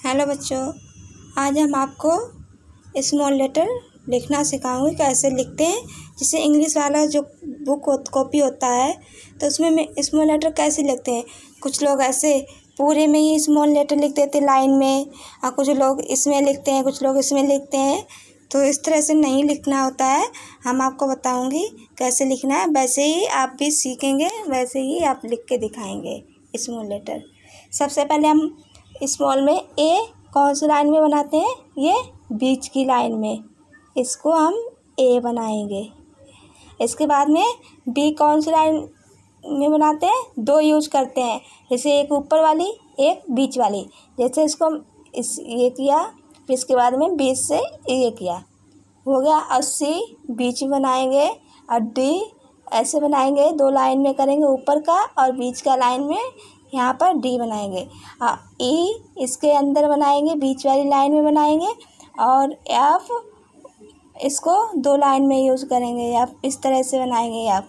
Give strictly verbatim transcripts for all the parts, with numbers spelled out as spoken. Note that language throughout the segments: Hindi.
हेलो बच्चों, आज हम आपको स्मॉल लेटर लिखना सिखाऊंगी। कैसे लिखते हैं, जैसे इंग्लिश वाला जो बुक कॉपी होता है तो उसमें में स्मॉल लेटर कैसे लिखते हैं। कुछ लोग ऐसे पूरे में ही स्मॉल लेटर लिख देते हैं लाइन में, और कुछ लोग इसमें लिखते हैं, कुछ लोग इसमें लिखते हैं। तो इस तरह से नहीं लिखना होता है। हम आपको बताऊंगी कैसे लिखना है, वैसे ही आप भी सीखेंगे, वैसे ही आप लिख के दिखाएंगे स्मॉल लेटर। सबसे पहले हम स्मॉल में ए कौन सी लाइन में बनाते हैं, ये बीच की लाइन में, इसको हम ए बनाएंगे। इसके बाद में बी कौन सी लाइन में बनाते हैं, दो यूज करते हैं, जैसे एक ऊपर वाली एक बीच वाली। जैसे इसको हम इस ये किया, फिर इसके बाद में बीच से ये किया, हो गया। और सी बीच में बनाएंगे, और डी ऐसे बनाएंगे, दो लाइन में करेंगे, ऊपर का और बीच का लाइन में यहाँ पर डी बनाएंगे। और ई इसके अंदर बनाएंगे, बीच वाली लाइन में बनाएंगे। और एफ इसको दो लाइन में यूज़ करेंगे, या इस तरह से बनाएंगे आप।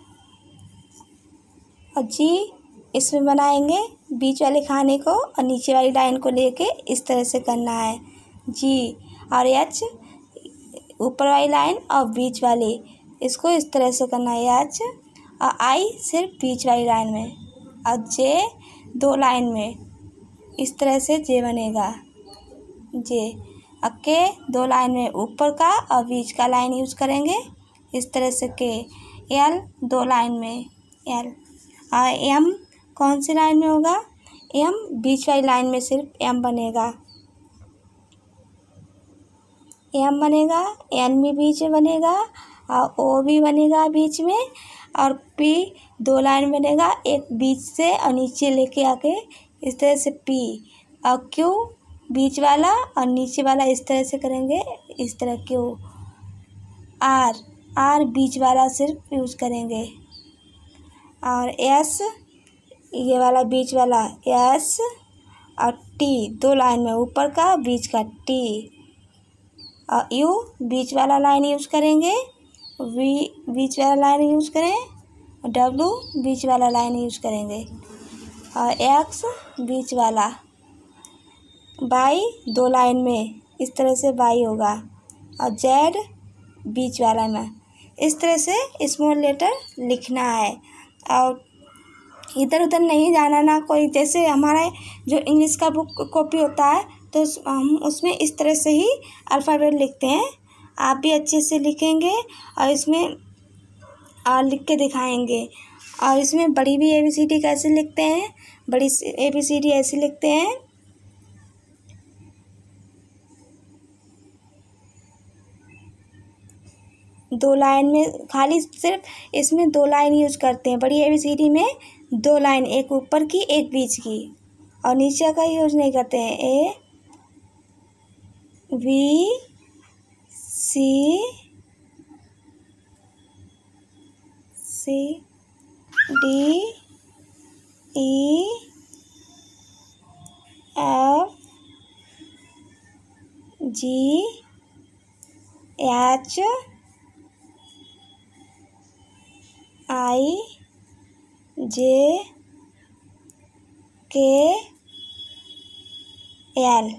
और जी इसमें बनाएंगे बीच वाले खाने को, और नीचे वाली लाइन को लेके इस तरह से करना है जी। और एच ऊपर वाली लाइन और बीच वाली, इसको इस तरह से करना है एच। और आई सिर्फ बीच वाली लाइन में, और जे दो लाइन में, इस तरह से जे बनेगा जे। और के दो लाइन में, ऊपर का और बीच का लाइन यूज करेंगे, इस तरह से के। एल दो लाइन में एल। और एम कौन सी लाइन में होगा, एम बीच वाली लाइन में सिर्फ एम बनेगा, एम बनेगा। एन भी बीच में बनेगा, और ओ भी बनेगा बीच में। और पी दो लाइन बनेगा, एक बीच से और नीचे लेके आके इस तरह से पी। और क्यू बीच वाला और नीचे वाला इस तरह से करेंगे, इस तरह क्यू। आर आर बीच वाला सिर्फ यूज करेंगे। और एस ये वाला बीच वाला एस। और टी दो लाइन में, ऊपर का बीच का टी। और यू बीच वाला लाइन यूज करेंगे, वी बीच वाला लाइन यूज करें, और डब्लू बीच वाला लाइन यूज करेंगे। और एक्स बीच वाला। बाई दो लाइन में, इस तरह से बाई होगा। और जेड बीच वाला में। इस तरह से स्मॉल लेटर लिखना है, और इधर उधर नहीं जाना ना कोई। जैसे हमारा जो इंग्लिश का बुक कॉपी होता है तो हम उसमें इस तरह से ही अल्फ़ाबेट लिखते हैं। आप भी अच्छे से लिखेंगे, और इसमें और लिख के दिखाएंगे। और इसमें बड़ी भी ए बी सी डी कैसे लिखते हैं, बड़ी ए बी सी डी ऐसे लिखते हैं। दो लाइन में, खाली सिर्फ इसमें दो लाइन यूज करते हैं। बड़ी ए बी सी डी में दो लाइन, एक ऊपर की एक बीच की, और नीचे का यूज नहीं करते हैं। A V C C D E F G H I J K L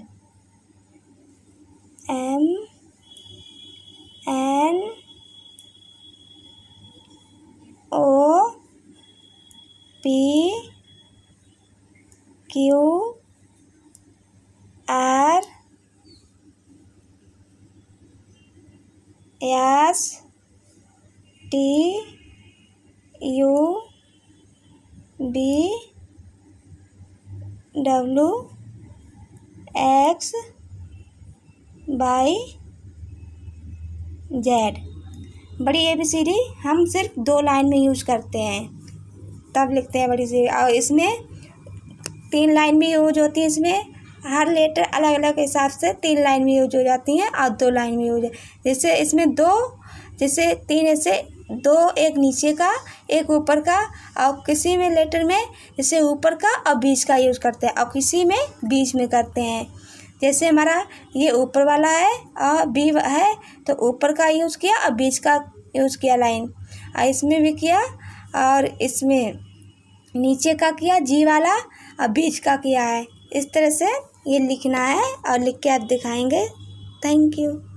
M N O P Q R S T U B W X Y Z. बड़ी ए बी सी डी हम सिर्फ दो लाइन में यूज करते हैं, तब लिखते हैं बड़ी सी। और इसमें तीन लाइन भी यूज होती है, इसमें हर लेटर अलग अलग हिसाब से तीन लाइन भी यूज हो जाती हैं, और दो लाइन भी यूज। जैसे इसमें दो, जैसे तीन ऐसे दो, एक नीचे का एक ऊपर का। और किसी में लेटर में जैसे ऊपर का और बीच का यूज़ करते हैं, और किसी में बीच में करते हैं। जैसे हमारा ये ऊपर वाला है और बी है, तो ऊपर का यूज़ किया और बीच का यूज़ किया लाइन, और इसमें भी किया, और इसमें नीचे का किया जी वाला और बीच का किया है। इस तरह से ये लिखना है और लिख के आप दिखाएंगे। Thank you.